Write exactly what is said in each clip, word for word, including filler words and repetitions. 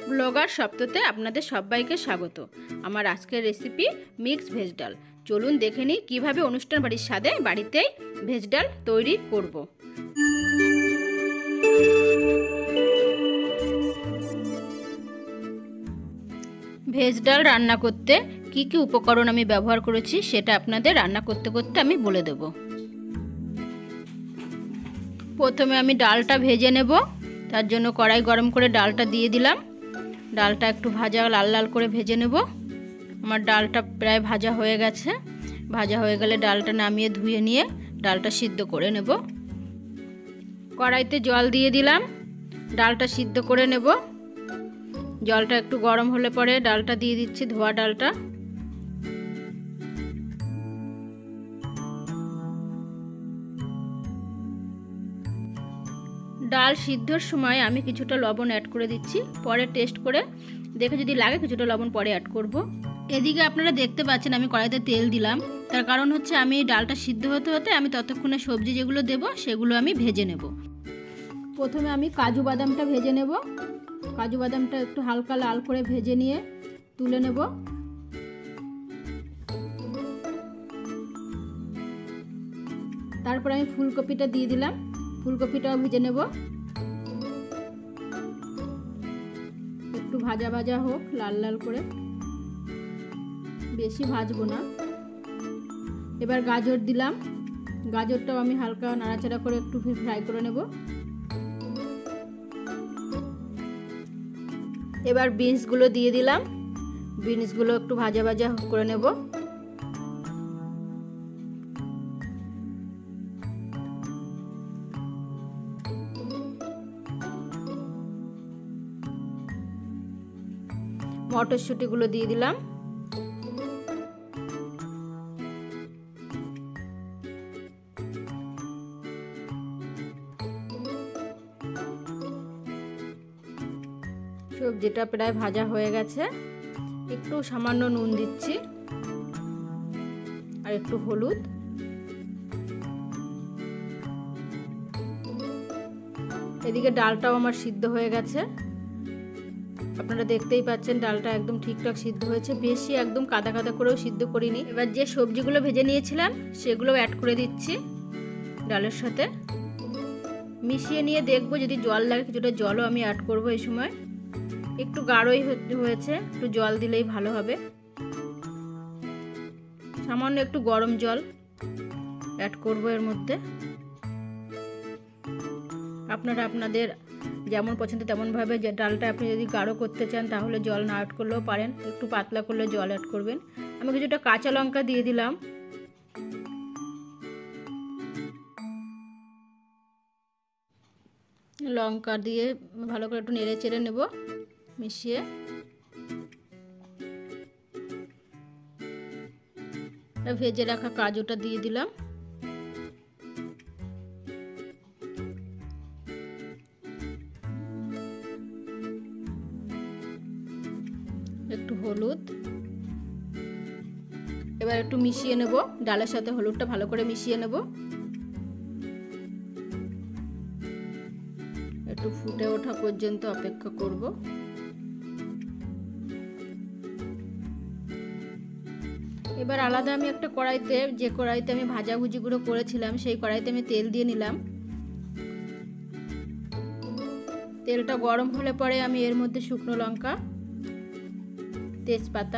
Blogger সপ্তাহে আপনাদের সবাইকে স্বাগত। আমার আজকের রেসিপি মিক্স ভেজ ডাল। চলুন দেখে নিই কীভাবে অনুষ্ঠান বাড়ির স্বাদে বাড়িতেই ভেজ ডাল তৈরি করব। ভেজ ডাল রান্না করতে কি কি উপকরণ আমি ব্যবহার করেছি সেটা আপনাদের রান্না করতে করতে আমি বলে দেব। প্রথমে আমি ডালটা ভেজে নেব। তার জন্য কড়াই গরম করে ডালটা দিয়ে দিলাম। ডালটা একটু ভাজা লাল লাল করে ভেজে নেব। আমার ডালটা প্রায় ভাজা হয়ে গেছে। ভাজা হয়ে গেলে ডালটা নামিয়ে ধুয়ে নিয়ে ডালটা সিদ্ধ করে নেব। কড়াইতে জল দিয়ে দিলাম, ডালটা সিদ্ধ করে নেব। জলটা একটু গরম হলে পরে ডালটা দিয়ে দিচ্ছি, ধোয়া ডালটা। ডাল সিদ্ধর সময় আমি কিছুটা লবণ অ্যাড করে দিচ্ছি, পরে টেস্ট করে দেখে যদি লাগে কিছুটা লবণ পরে অ্যাড করব। এদিকে আপনারা দেখতে পাচ্ছেন আমি কড়াইতে তেল দিলাম, তার কারণ হচ্ছে আমি ডালটা সিদ্ধ হতে হতে আমি ততক্ষণে সবজি যেগুলো দেব সেগুলো আমি ভেজে নেব। প্রথমে আমি কাজু বাদামটা ভেজে নেব। কাজু বাদামটা একটু হালকা লাল করে ভেজে নিয়ে তুলে নেব। তারপর আমি ফুলকপিটা দিয়ে দিলাম, ফুলকপিটাও ভেজে নেব। একটু ভাজা ভাজা হোক লাল লাল করে, বেশি ভাজবো না। এবার গাজর দিলাম, গাজরটাও আমি হালকা নাড়াচাড়া করে একটু ফ্রাই করে নেব। এবার বিনসগুলো দিয়ে দিলাম, বিনসগুলো একটু ভাজা ভাজা করে নেব। মটরশুঁটিগুলো দিয়ে দিলাম। সবজিটা প্রায় ভাজা হয়ে গেছে। একটু সামান্য নুন দিচ্ছি আর একটু হলুদ। এদিকে ডালটাও আমার সিদ্ধ হয়ে গেছে। আপনারা দেখতেই পাচ্ছেন ডালটা একদম ঠিকঠাক সিদ্ধ হয়েছে, বেশি একদম কাদা কাদা করেও সিদ্ধ করিনি। এবার যে সবজিগুলো ভেজে নিয়েছিলাম সেগুলো অ্যাড করে দিচ্ছি ডালের সাথে। মিশিয়ে নিয়ে দেখবো যদি জল লাগে কিছুটা জলও আমি অ্যাড করব। এই সময় একটু গাঢ়ই হয়েছে, একটু জল দিলেই ভালো হবে। সামান্য একটু গরম জল অ্যাড করব এর মধ্যে। আপনারা আপনাদের যেমন পছন্দ তেমনভাবে যে ডালটা আপনি যদি গাঢ় করতে চান তাহলে জল না অ্যাড করলেও পারেন, একটু পাতলা করলে জল অ্যাড করবেন। আমি কিছুটা কাঁচা লঙ্কা দিয়ে দিলাম। লঙ্কা দিয়ে ভালো করে একটু নেড়ে চেড়ে নেব মিশিয়ে। ভেজে রাখা কাজুটা দিয়ে দিলাম। একটু হলুদ। এবার একটু মিশিয়ে নেব, ডালের সাথে হলুদটা ভালো করে মিশিয়ে নেব। একটু ফুটে ওঠা পর্যন্ত অপেক্ষা করব। এবার আলাদা আমি একটা কড়াইতে, যে কড়াইতে আমি ভাজাভুজিগুলো করেছিলাম সেই কড়াইতে আমি তেল দিয়ে নিলাম। তেলটা গরম হলে পরে আমি এর মধ্যে শুকনো লঙ্কা, তেজপাতা,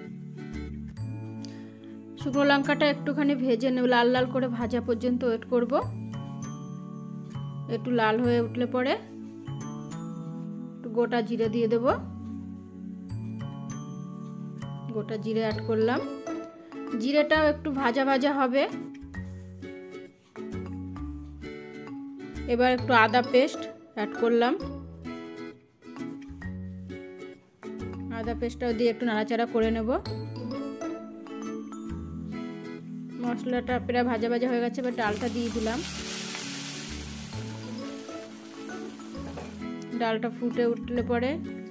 শুকনো লঙ্কাটা একটুখানি ভেজে নেব, লাল লাল করে ভাজা পর্যন্ত ওয়েট করব। একটু লাল হয়ে উঠলে পরে একটু গোটা জিরে দিয়ে দেব। গোটা জিরে অ্যাড করলাম। জিরেটাও একটু ভাজা ভাজা হবে। এবার একটু আদা পেস্ট অ্যাড করলাম। আদা পেস্টটাও দিয়ে একটু নাড়াচাড়া করে নেব। মশলাটা প্রায় ভাজা ভাজা হয়ে গেছে। এবার ডালটা দিয়ে দিলাম। ডালটা ফুটে উঠলে পরে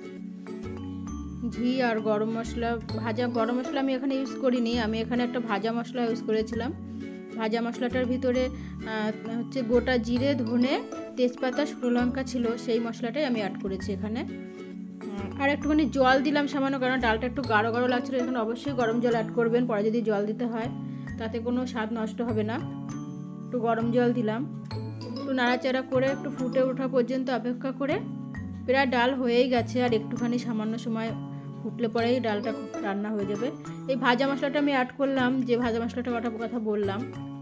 ঘি আর গরম মশলা, ভাজা গরম মশলা আমি এখানে ইউজ করিনি, আমি এখানে একটা ভাজা মশলা ইউজ করেছিলাম। ভাজা মশলাটার ভিতরে হচ্ছে গোটা জিরে, ধনে, তেজপাতা, শুকনো লঙ্কা ছিল, সেই মশলাটাই আমি অ্যাড করেছি এখানে। আর একটুখানি জল দিলাম সামান্য, কারণ ডালটা একটু গাঢ় গাঢ় লাগছিলো। এখানে অবশ্যই গরম জল অ্যাড করবেন, পরে যদি জল দিতে হয় তাতে কোনো স্বাদ নষ্ট হবে না। একটু গরম জল দিলাম, একটু নাড়াচাড়া করে একটু ফুটে ওঠা পর্যন্ত অপেক্ষা করে, প্রায় ডাল হয়েই গেছে। আর একটুখানি সামান্য সময় ফুটলে পরেই ডালটা রান্না হয়ে যাবে। এই ভাজা মশলাটা আমি অ্যাড করলাম, যে ভাজা মশলাটা কথা বললাম।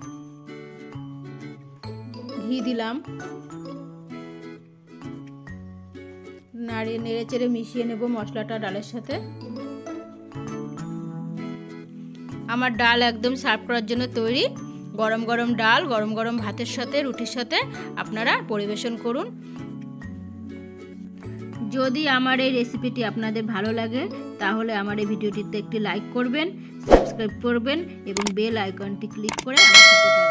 ঘি দিলাম, নাড়িয়ে নেড়ে চেড়ে মিশিয়ে নেব মশলাটা ডালের সাথে। আমার ডাল একদম সার্ভ করার জন্য তৈরি। গরম গরম ডাল গরম গরম ভাতের সাথে, রুটির সাথে আপনারা পরিবেশন করুন। যদি আমার এই রেসিপিটি আপনাদের ভালো লাগে তাহলে আমার এই ভিডিওটিতে একটি লাইক করবেন, সাবস্ক্রাইব করবেন এবং বেল আইকনটি ক্লিক করে আমার সাথে থাকবেন।